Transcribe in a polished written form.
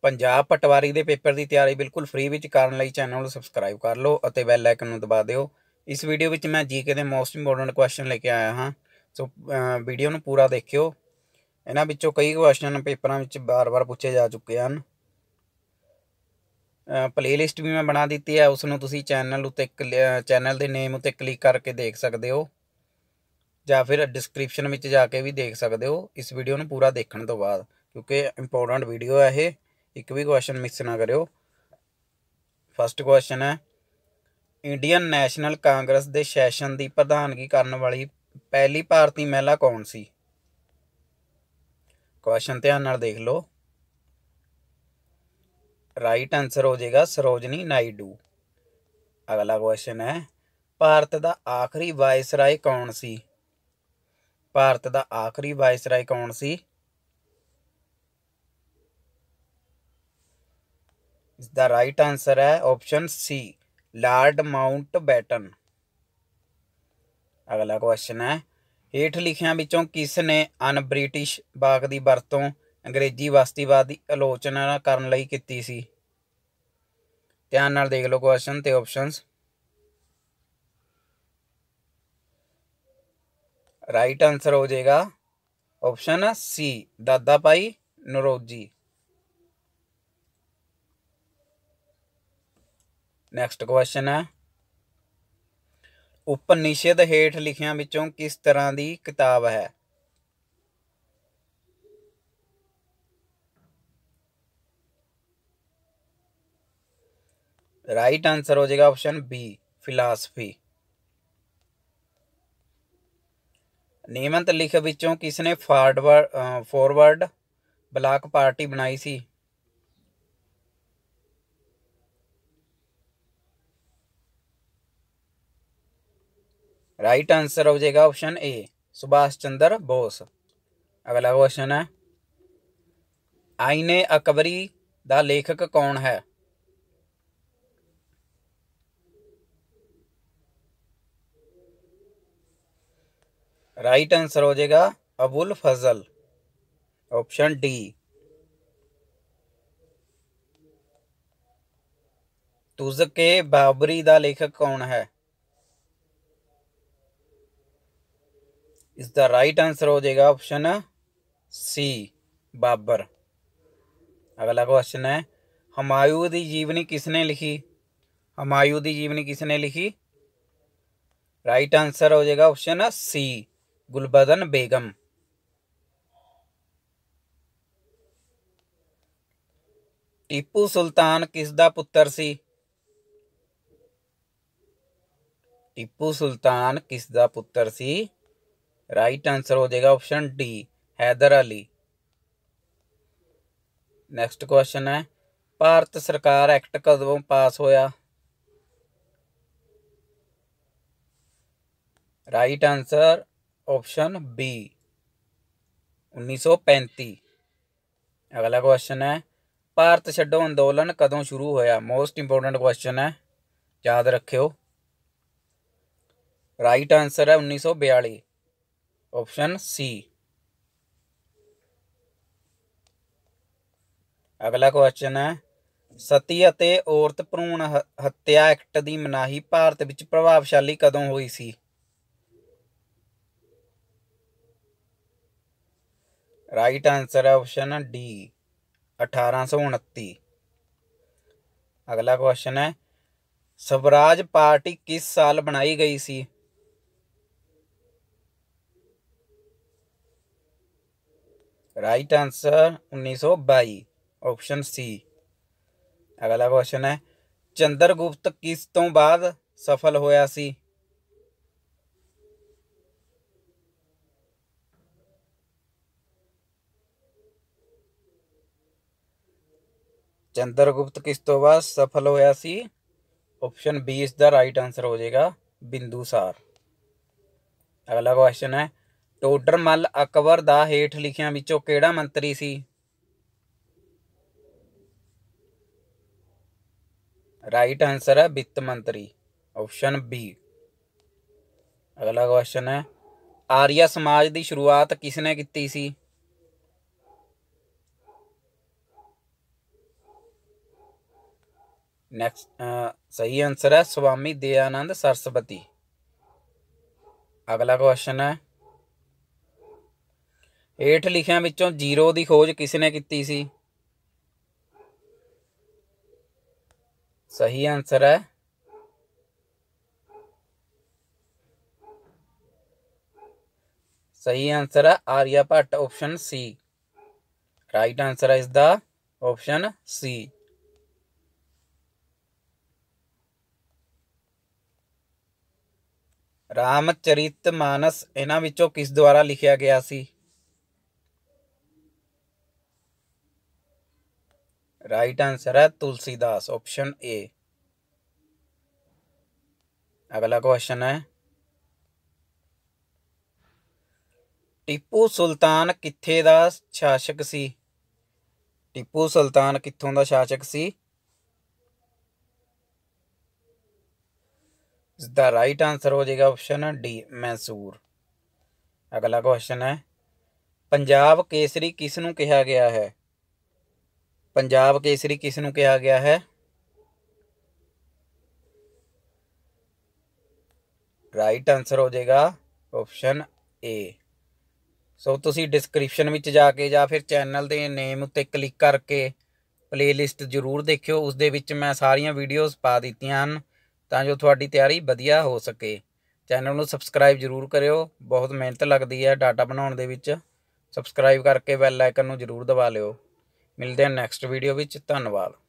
पंजाब पटवारी के पेपर की तैयारी बिल्कुल फ्री विच करन लई चैनल को सबसक्राइब कर लो और बैल आइकन नूं दबा दिओ। इस वीडियो में मैं जीके के मोस्ट इंपोर्टेंट क्वेश्चन लेके आया हाँ, सो वीडियो नूं पूरा देखियो। इन्हां विच्चों कई क्वेश्चन पेपरां विच बार बार पूछे जा चुके हैं। प्लेलिस्ट भी मैं बना दी है, उसनूं तुसीं चैनल उत्ते चैनल के नेम उत्ते क्लिक करके देख सकते हो, या फिर डिस्क्रिप्शन में जाके भी देख सकते हो इस वीडियो नूं पूरा देखने तो बाद, क्योंकि इंपोर्टेंट वीडियो है ये, एक भी क्वेश्चन मिस ना करो। फस्ट क्वेश्चन है, इंडियन नैशनल कांग्रेस के सैशन की प्रधानगी करने वाली पहली भारतीय महिला कौन सी? क्वेश्चन ध्यान नाल देख लो। राइट आंसर हो जाएगा सरोजनी नायडू। अगला क्वेश्चन है, भारत का आखिरी वायसराय कौन सी? भारत का आखिरी वायसराय कौन सी? इसका राइट आंसर है ऑप्शन सी, लॉर्ड माउंटबेटन। अगला क्वेश्चन है, हेठ लिखियां विचों किसने अन ब्रिटिश वाक की वरतों अंग्रेजी बस्तीवाद की आलोचना करने लई कीती सी? ध्यान नाल देख लो क्वेश्चन ते ऑप्शंस। राइट आंसर हो जाएगा ऑप्शन सी, दादा भाई नौरोजी। नैक्सट क्वेश्चन है, उपनिषद हेठ लिखियां विचों किस तरह की किताब है? राइट आंसर हो जाएगा ऑप्शन बी, फिलासफी। नियमित लिख विचों किसने फॉरवर्ड ब्लॉक पार्टी बनाई सी? राइट आंसर हो जाएगा ऑप्शन ए, सुभाष चंद्र बोस। अगला क्वेश्चन है, आईने अकबरी का लेखक कौन है? राइट आंसर हो जाएगा अबुल फजल, ऑप्शन डी। तुज़के बाबरी का लेखक कौन है? इसका राइट आंसर हो जाएगा ऑप्शन सी, बाबर। अगला क्वेश्चन है, हुमायूं की जीवनी किसने लिखी? हुमायूं की जीवनी किसने लिखी? राइट आंसर हो जाएगा ऑप्शन सी, गुलबदन बेगम। टीपू सुल्तान किसदा पुत्र सी? टीपू सुल्तान किसदा पुत्र सी? राइट आंसर हो जाएगा option D, Hyder Ali. Next question है, भारत सरकार एक्ट कदों पास होया? Right answer option B, 1935। अगला क्वेश्चन है, भारत छड्डो अंदोलन कदों शुरू होया? मोस्ट इंपोर्टेंट क्वेश्चन है, याद रखियो। राइट आंसर है 1942, ऑप्शन सी। अगला क्वेश्चन है, सती अते औरत भ्रूण हत्या एक्ट की मनाही भारत विच प्रभावशाली कदों हुई सी? राइट आंसर है ऑप्शन डी, 1829। अगला क्वेश्चन है, स्वराज पार्टी किस साल बनाई गई सी? Right answer 1922, option C. अगला क्वेश्चन है, चंद्रगुप्त किस तो बाद सफल होया सी? चंद्रगुप्त किस तो बाद सफल होया सी? ऑप्शन बी इसका राइट आंसर हो जाएगा, बिंदुसार। अगला क्वेश्चन है, टोडरमल अकबर दा हेठ लिखियां विचों केड़ा मंत्री सी? राइट आंसर है वित्त मंत्री, ऑप्शन बी। अगला क्वेश्चन है, आर्य समाज की शुरुआत किसने की सी? ਨੈਕਸਟ ਸਹੀ ਆंसर है स्वामी दयानंद सरस्वती। अगला क्वेश्चन है ਹੇਠ ਲਿਖਿਆਂ ਵਿੱਚੋਂ ਜ਼ੀਰੋ ਦੀ ਖੋਜ ਕਿਸ ਨੇ ਕੀਤੀ ਸੀ। सही आंसर है Aryabhatta option C. Right answer है इसका ऑप्शन सी। रामचरित मानस इन्हां विचों किस द्वारा लिखिया गया सी। राइट आंसर है तुलसीदास ऑप्शन ए। अगला क्वेश्चन है टीपू सुल्तान कित्थे दा शासक सी। टीपू सुल्तान कित्थों दा शासक सी। इसका राइट आंसर हो जाएगा ऑप्शन डी मैसूर। अगला क्वेश्चन है पंजाब केसरी किसनूं कहा गया है। पंजाब केसरी किसनूं कहा गया है। राइट आंसर हो जाएगा ऑप्शन ए। सो तुसी डिस्क्रिप्शन में जाके या फिर चैनल के नेम उत्ते क्लिक करके प्लेलिस्ट जरूर देखियो। उस दे विच मैं सारियां वीडियोज़ पा दित्तियां हन तां जो तुहाडी तैयारी वधिया हो सके। चैनल नूं सबसक्राइब जरूर करियो, बहुत मेहनत लगती है डाटा बनाउण दे विच। सबसक्राइब करके बैल आइकन नूं जरूर दबा लिओ। मिलते हैं नैक्सट वीडियो विच। धन्नवाद।